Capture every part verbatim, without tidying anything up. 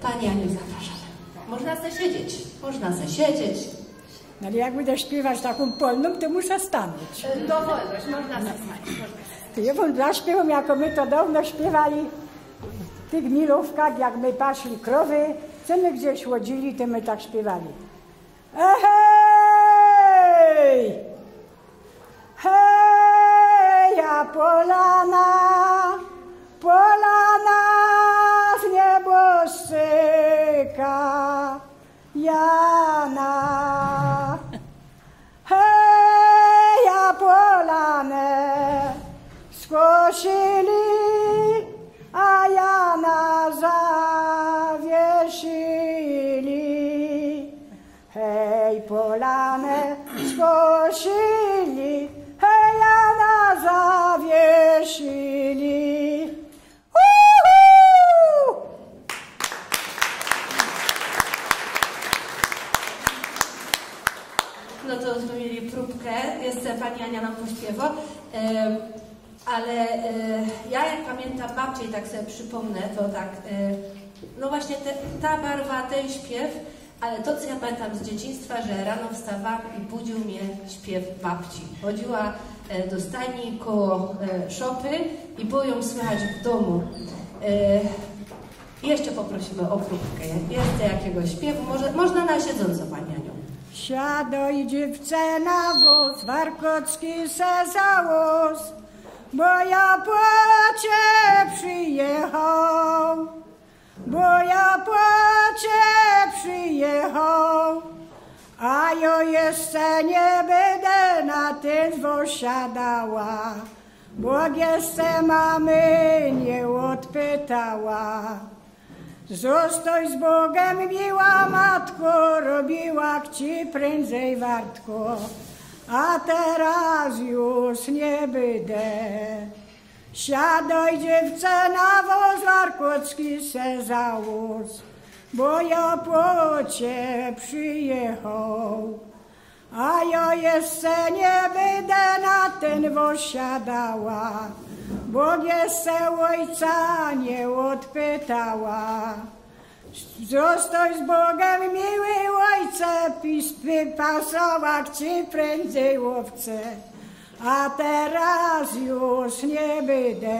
Pani Aniu, zapraszamy. Można se siedzieć, można se siedzieć. No ale jak będę śpiewać taką polną, to muszę stanąć. Dowolność, można se stać. Ja wam zaśpiewam, jako my to dawno śpiewali w tych milówkach, jak my pasli krowy, co my gdzieś łodzili, to my tak śpiewali. Hej! Hej, ja polana, polana z nieboszczyka, Jana. Hej, ja polanę skosili, a Jana zawiesili. Hej, polanę skosili, hej, Jana zawiesili. Uhu! No to już mieli próbkę, jeszcze pani Ania nam pośpiewa. E, ale e, ja jak pamiętam babcię i tak sobie przypomnę, to tak, e, no właśnie te, ta barwa, ten śpiew, ale to, co ja pamiętam z dzieciństwa, że rano wstawałam i budził mnie śpiew babci. Chodziła e, do stajni koło e, szopy i było ją słychać w domu. E, jeszcze poprosimy o próbkę. Jeszcze jakiegoś śpiewu, może, można na siedząco, pani Aniu. Siadaj dziewczę na wóz, warkocki se załóż, bo ja płacie przyjechał, bo ja płacie przyjechał, a ja jeszcze nie będę na ten wóz siadała, bo jeszcze mamy nie odpytała. Zostaj z Bogiem, miła matko, robiła ci prędzej wartko, a teraz już nie będę. Siadaj dziewczę na wóz, warkocki se załóż, bo ja po cię przyjechał, a ja jeszcze nie będę na ten wóz siadała, bo jeszcze ojca nie odpytała. Zostaj z Bogiem, miły ojcze, pasować ci prędzej łowce, a teraz już nie będę.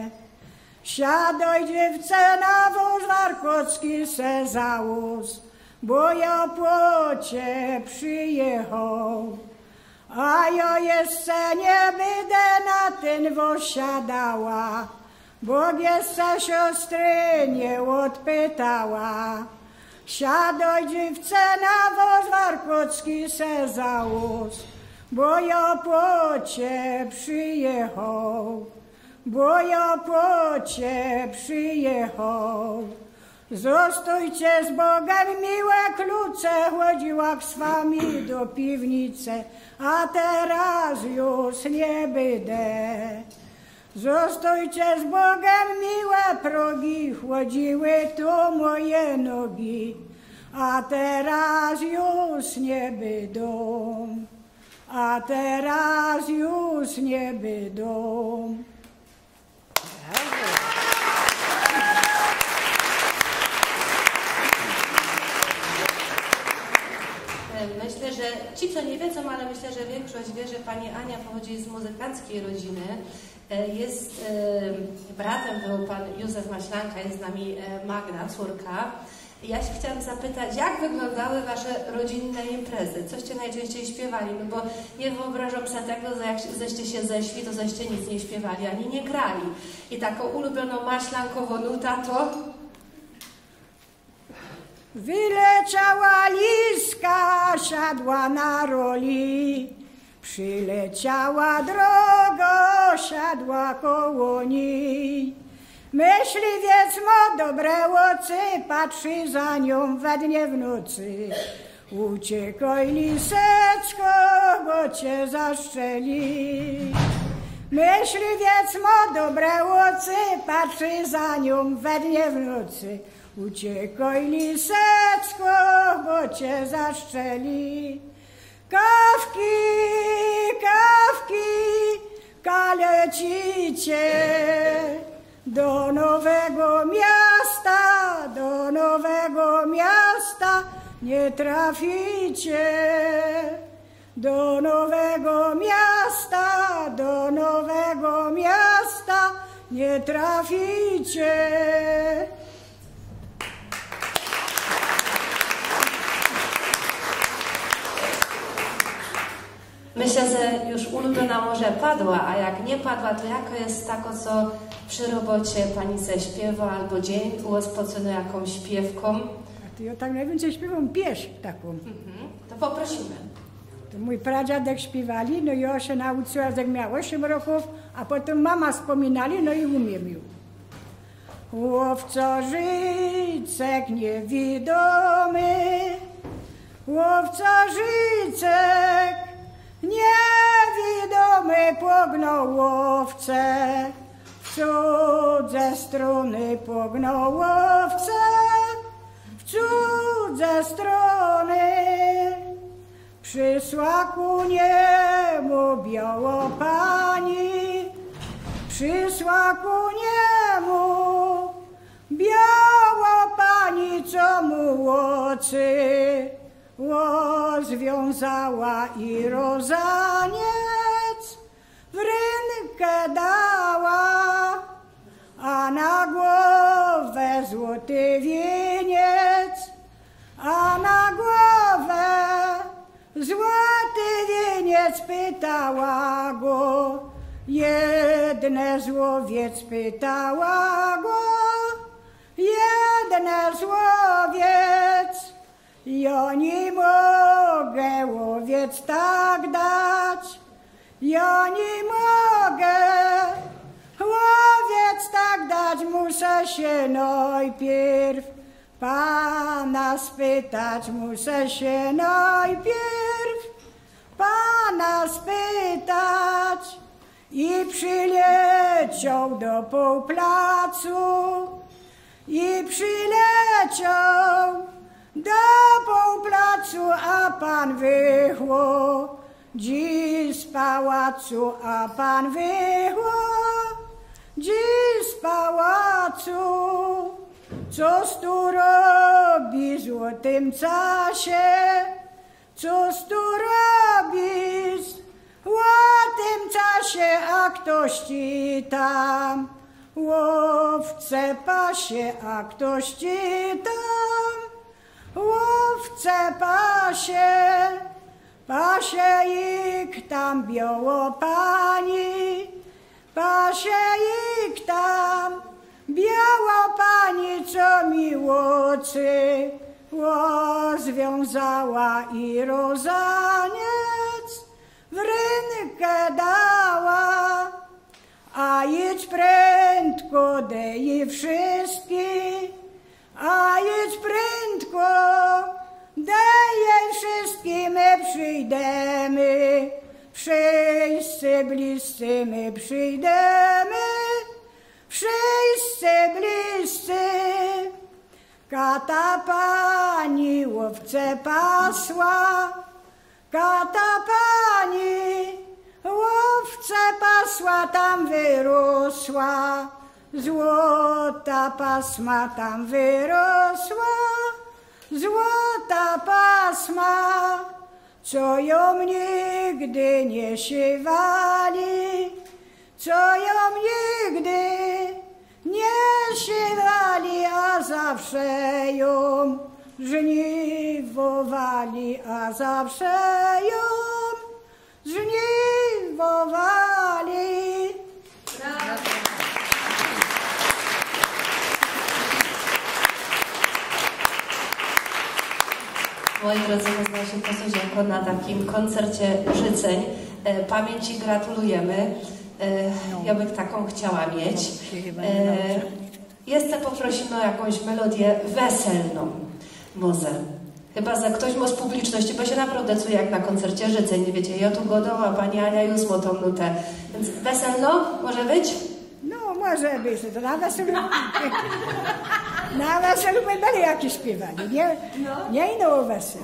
Siadaj dziewczę na wóz, warkocki se załóż, bo ja po cię przyjechał, a ja jeszcze nie będę na ten wóz siadała, bo jeszcze siostry nie odpytała. Siadaj dziewczę na wóz, warkocki se załóż, bo ja po cię przyjechał, bo ja po cię przyjechał. Zostajcie z Bogiem, miłe klucze, chodziła z wami do piwnicy, a teraz już nie będę. Zostajcie z Bogiem, miłe progi, chodziły tu moje nogi, a teraz już nie będą, a teraz już nie będą. Myślę, że ci, co nie wiedzą, ale myślę, że większość wie, że pani Ania pochodzi z muzykanckiej rodziny. Jest bratem, był pan Józef Maślanka, jest z nami Magda, córka. Ja się chciałam zapytać, jak wyglądały wasze rodzinne imprezy? Coście najczęściej śpiewali? No bo nie wyobrażam sobie tego, że jak zeście się zeszli, to zeście nic nie śpiewali, ani nie grali. I taką ulubioną maślankową nutę to... Wyleciała liska, siadła na roli, przyleciała drogo, siadła koło niej. Myśliwiec ma dobre oczy, patrzy za nią we dnie w nocy. Uciekaj liseczko, bo cię zastrzeli. Myśliwiec ma dobre oczy, patrzy za nią we dnie w nocy. Uciekaj liseczko, bo cię zastrzeli. Kawki, kawki, kalecicie do nowego miasta, do nowego nie traficie do nowego miasta, do nowego miasta nie traficie. Myślę, że już ulubiona może padła, a jak nie padła, to jaka jest tako, co przy robocie pani zaśpiewa albo dzień uospocono jakąś śpiewką? A to ja tak najwięcej śpiewam pieśń taką. Mhm. To poprosimy. To mój pradziadek śpiewali, no i ja się nauczyła, jak miał osiem roków, a potem mama wspominali, no i umiem ją. Łowcarzycek niewidomy, łowcarzycek niewidomy pognął łowcę, w cudze strony pognął łowcę, w cudze strony. Przysła ku niemu białopani, przysła ku niemu białopani, co mu łocy związała i rozaniec w rękę dała, a na głowę złoty wieniec, a na głowę złoty wieniec. Pytała go, jedne złowiec pytała go, jedne złowiec. Ja nie mogę łowiec tak dać, ja nie mogę łowiec tak dać, muszę się najpierw Pana spytać, muszę się najpierw Pana spytać. I przyleciał do półplacu, i przyleciał do półplacu, a Pan wychło dziś z pałacu, a Pan wychło dziś z pałacu. Coż tu robi w złotym casie, coż tu robi w złotym casie, a ktoś ci tam łowce pasie, a ktoś ci tam łowce pasie, pasie ich tam białopani, pasie ich tam białopani, co mi łocy związała i rozaniec w rękę dała. A idź prędko, dej wszystkie, a idź prędko, daj jej wszystkie, my przyjdziemy, wszyscy bliscy my przyjdziemy, wszyscy bliscy. Kata pani łowce pasła, kata pani łowce pasła, tam wyrosła, złota pasma tam wyrosła, złota pasma, co ją nigdy nie siewali, co ją nigdy nie siewali, a zawsze ją żniwowali, a zawsze ją żniwowali. Brawo. Moi drodzy, poznał się po coś jako na takim koncercie życzeń. E, pamięci gratulujemy. E, ja bym taką chciała mieć. E, jeszcze poprosimy o jakąś melodię weselną. Może. Chyba, że ktoś ma z publiczności, bo się naprawdę czuje jak na koncercie życzeń. Nie wiecie, ja tu godą, a pani Ania już ma tą nutę. Więc weselno może być? No, może być. To na weselu... na weselu będą jakieś śpiewali. Nie, nie inną weselu.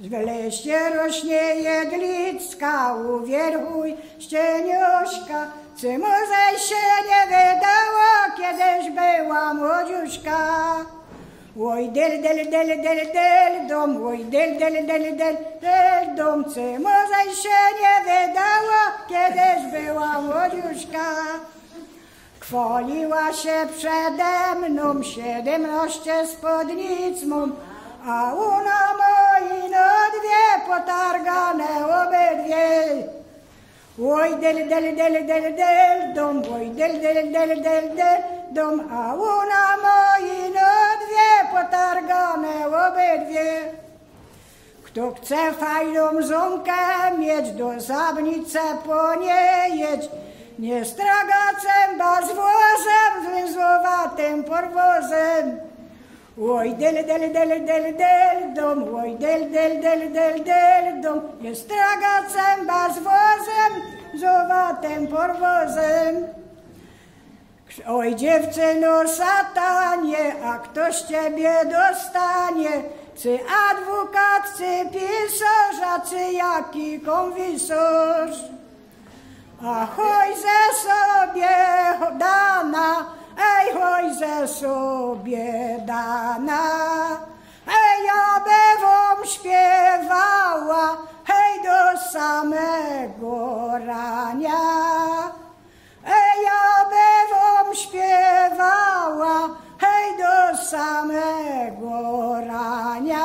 W lesie rośnie jedlicka, uwierchuj ścieniośka, czy mu zaś się nie wydało, kiedyś była młodziuszka. Oj, del, del, del, del, del, dom, oj, del, del, del, del, del, dom, czy mu zaś się nie wydało, kiedyś była młodziuszka. Chwaliła się przede mną, siedemnaście spódnic mam, a una moi no dwie potargane obydwie. Oj, del, del, del, del, del, dom, oj, del, del, del, del, del, dom, a una moi no dwie potargane obydwie. Kto chce fajną żonkę mieć, do Zabnicy po nie jedź, nie stragacem, ba z włosem, węzłowatym porwozem. Oj, del, del, del, del, del, dom, oj, del, del, del, del, del, dom, nie stragacem, ba z włosem, węzłowatym porwozem. Oj, dziewczyno satanie, a ktoś ciebie dostanie, czy adwokat, czy pisarz, a czy jaki konwisarz. A hoj ze sobie dana, ej, hoj ze sobie dana, ej, ja by wam śpiewała, hej, do samego rania. Ej, ja by wam śpiewała, hej, do samego rania.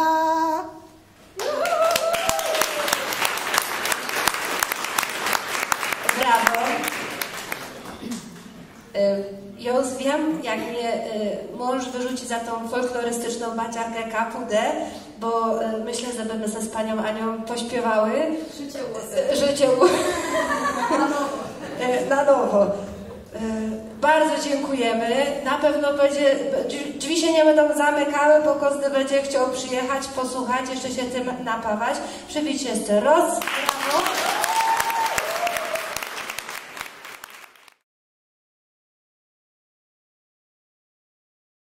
Brawo. Ja już wiem, jak mnie mąż wyrzuci za tą folklorystyczną baciarkę kapudę, bo myślę, że będę ze z panią Anią pośpiewały. Życie łosy. Życie łosy. Na nowo. Na nowo. Bardzo dziękujemy. Na pewno będzie, drzwi się nie będą zamykały, bo każdy będzie chciał przyjechać, posłuchać, jeszcze się tym napawać. Przybić jeszcze raz. Brawo.